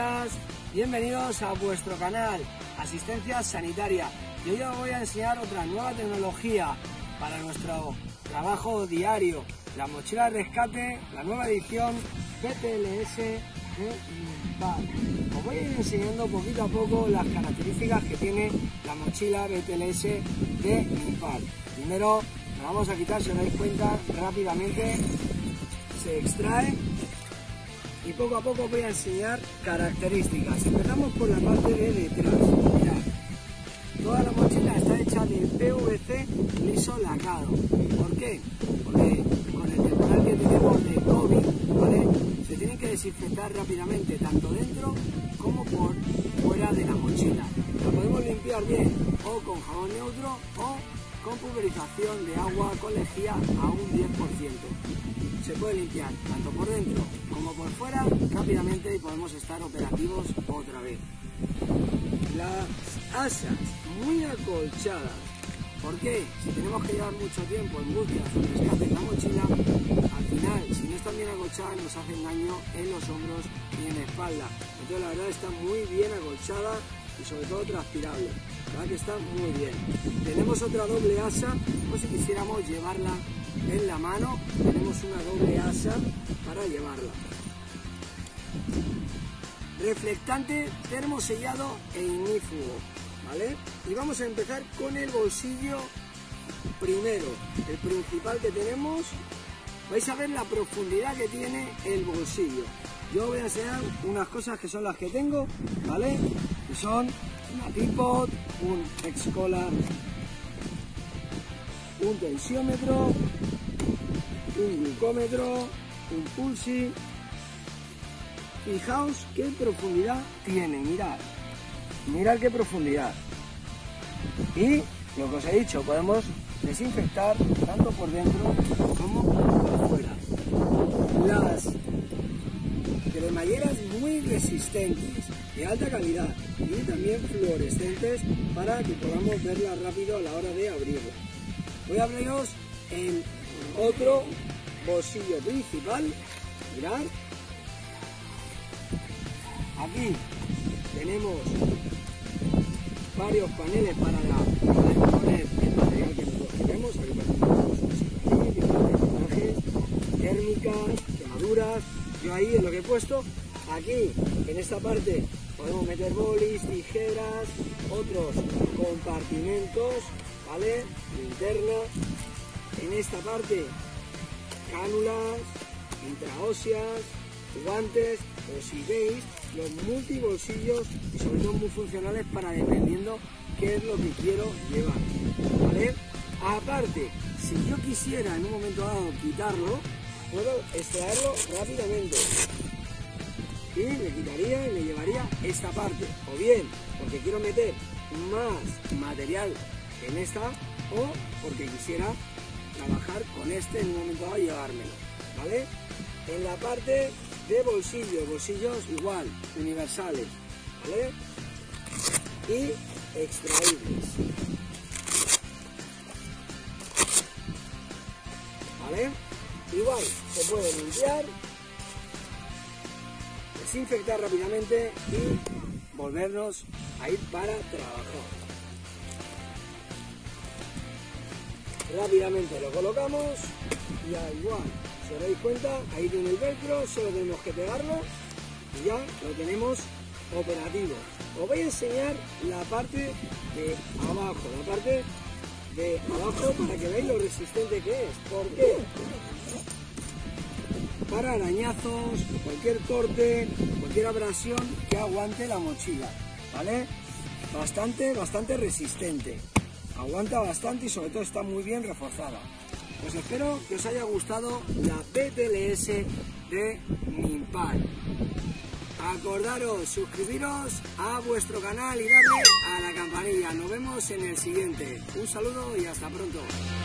días, bienvenidos a vuestro canal Asistencia Sanitaria. Y hoy os voy a enseñar otra nueva tecnología para nuestro trabajo diario, la mochila de rescate, la nueva edición BTLS de Minpal. Os voy a ir enseñando poquito a poco las características que tiene la mochila BTLS de Minpal. Primero la vamos a quitar, si os dais cuenta, rápidamente se extrae. Y poco a poco voy a enseñar características. Empezamos por la parte de detrás. Mirad, toda la mochila está hecha de PVC liso lacado. ¿Por qué? Porque con el temporal que tenemos de COVID, ¿vale?, se tienen que desinfectar rápidamente, tanto dentro como por fuera de la mochila. La podemos limpiar bien o con jabón neutro o con pulverización de agua con lejía a un 10%. Se puede limpiar tanto por dentro como por fuera rápidamente y podemos estar operativos otra vez. Las asas muy acolchadas. ¿Por qué? Si tenemos que llevar mucho tiempo en búsqueda o rescate en la mochila, al final, si no están bien acolchadas, nos hacen daño en los hombros y en la espalda. Entonces la verdad está muy bien acolchada y sobre todo transpirable. La verdad que está muy bien. Tenemos otra doble asa, pues si quisiéramos llevarla en la mano, tenemos una doble asa para llevarla. Reflectante, termosellado e ignífugo, ¿vale? Y vamos a empezar con el bolsillo primero, el principal que tenemos. Vais a ver la profundidad que tiene el bolsillo. Yo voy a enseñar unas cosas que son las que tengo, ¿vale? Que son una Peapod, un X-Collar, un tensiómetro, un glucómetro, un pulsi. Fijaos qué profundidad tiene, mirad qué profundidad. Y lo que os he dicho, podemos desinfectar tanto por dentro como por fuera. Las cremalleras muy resistentes, de alta calidad y también fluorescentes para que podamos verlas rápido a la hora de abrirla. Voy a abriros en otro bolsillo principal. Mirad, aquí tenemos varios paneles para poner el material que nosotros queremos. Aquí tenemos trajes, térmicas, quemaduras. Yo ahí es lo que he puesto. Aquí en esta parte podemos meter bolis, tijeras, otros compartimentos, ¿vale? Linternas. En esta parte cánulas, intraóseas, guantes, o si veis, los multibolsillos y sobre todo muy funcionales para dependiendo qué es lo que quiero llevar, ¿vale? Aparte, si yo quisiera en un momento dado quitarlo, puedo extraerlo rápidamente y me quitaría y me llevaría esta parte, o bien porque quiero meter más material en esta, o porque quisiera trabajar con este en un momento dado y llevármelo, ¿vale? En la parte de bolsillos igual, universales, ¿vale? Y extraíbles, ¿vale? Igual se puede limpiar, desinfectar rápidamente y volvernos a ir para trabajar. Rápidamente lo colocamos y ya igual, si os dais cuenta, ahí tiene el velcro, solo tenemos que pegarlo y ya lo tenemos operativo. Os voy a enseñar la parte de abajo, para que veáis lo resistente que es. ¿Por qué? Para arañazos, cualquier corte, cualquier abrasión que aguante la mochila, ¿vale? Bastante resistente. Aguanta bastante y sobre todo está muy bien reforzada. Pues espero que os haya gustado la BTLS de Minpal. Acordaros, suscribiros a vuestro canal y darle a la campanilla. Nos vemos en el siguiente. Un saludo y hasta pronto.